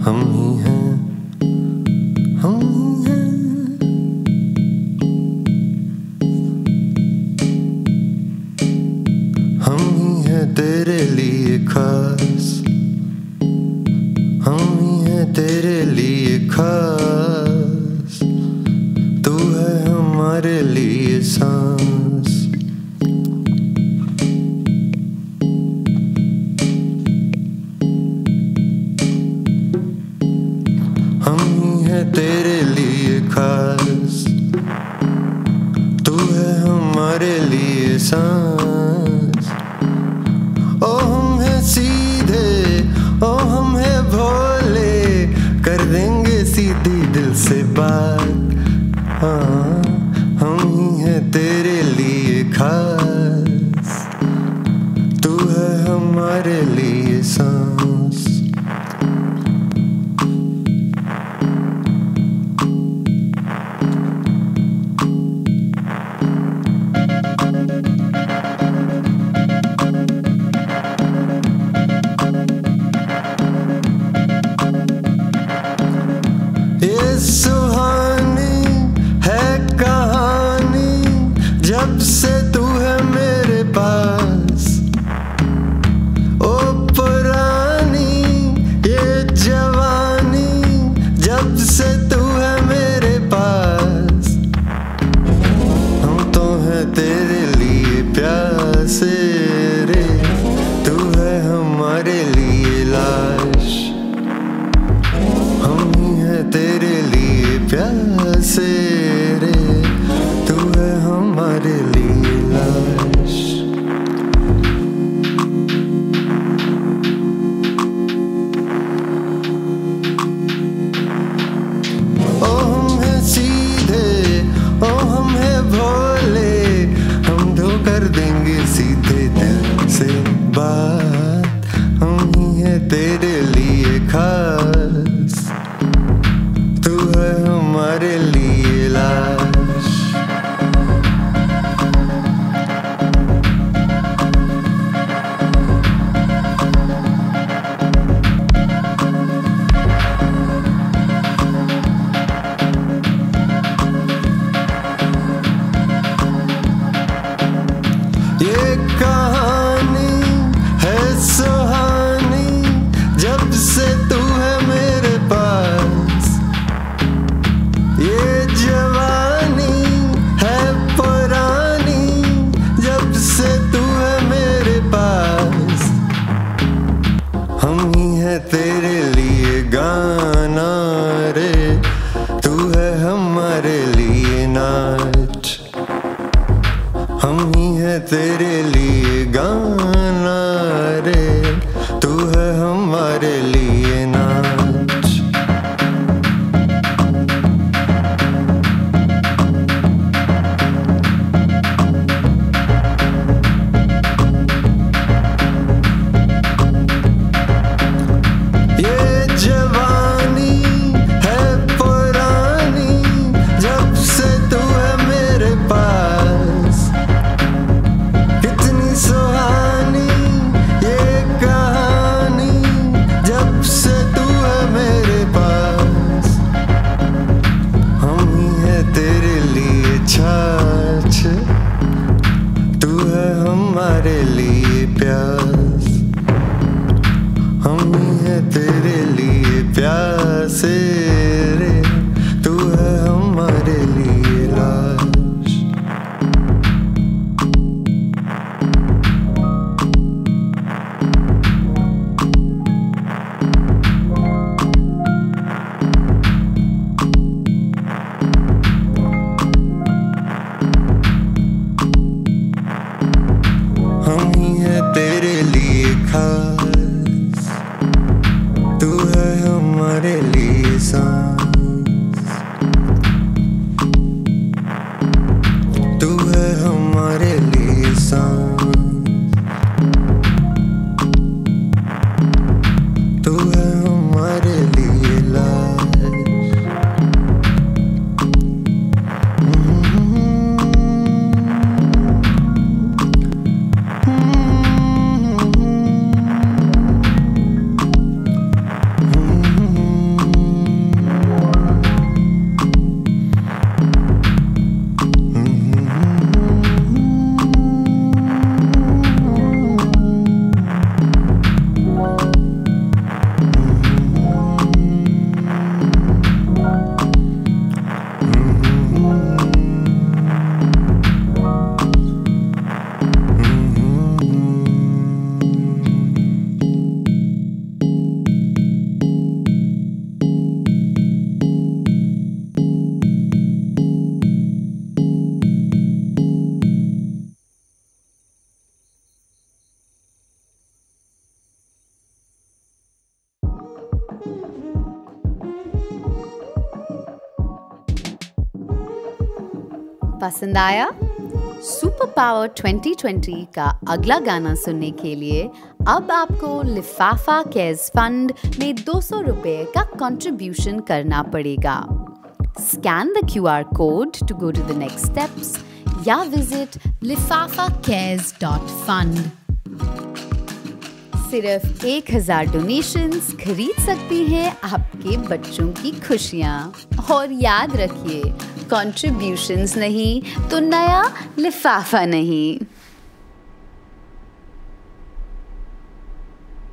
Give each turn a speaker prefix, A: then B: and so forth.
A: हम ही हैं, हम ही हैं। हम ही हैं तेरे लिए खास, हम ही हैं तेरे लिए खास। तू है हमारे लिए सांस। हम ही हैं तेरे लिए खास, तू है हमारे लिए सांस। ओ हम हैं सीधे, ओ हम हैं भोले, कर देंगे सीधी दिल से बात। हाँ, हम ही हैं तेरे लिए खास, तू है हमारे लिए सांस। ये सुहानी है कहानी, जब से तू है मेरे पास। ओ पुरानी ये जवानी, जब से तू है मेरे पास। हम तो हैं तेरे लिए प्यासे रे, तू है हमारे लिए लाश। हम ही हैं तेरे लिए प्यासे रे, तू है हमारे लिए लाश। ओ हम हैं सीधे, ओ हम हैं भोले, हम तो कर देंगे सीधे दिल से बात। हम ही हैं तेरे लिए खास, तू है हमारे लिए लाश। ये कहानी है सुहानी, जब से तू है मेरे पास। ये जवानी है पुरानी, जब से तू है मेरे पास। हम ही हैं तेरे लिए गाना रे, तू है हमारे लिए नाच। हम ही हैं तेरे लिए गाना रे, तू है हमारे लिए नाच। ये जवानी है पुरानी, जब से तू है मेरे पास। कितनी सुहानी ये कहानी, जब से तू है मेरे पास। हम ही हैं तेरे लिए छाछ, तू है हमारे लिए प्यास। हम ही हैं तेरे लिए प्यासे रे, तू है हमारे लिए लाश। हम ही हैं तेरे लिए खास, तू है हमारे लिए सांस। तू है हमारे लिए सांस, तू है हमारे लिए लाश।
B: पसंद आया? सुपर पावर 2020 का अगला गाना सुनने के लिए अब आपको लिफाफा केयर्स फंड में 200 रुपये का कंट्रीब्यूशन करना पड़ेगा। Scan the QR code to go to the next steps या विजिट lifafacares.fund। सिर्फ 1000 डोनेशंस खरीद सकती हैं आपके बच्चों की खुशियाँ। और याद रखिए, कंट्रीब्यूशंस नहीं तो नया लिफाफा नहीं।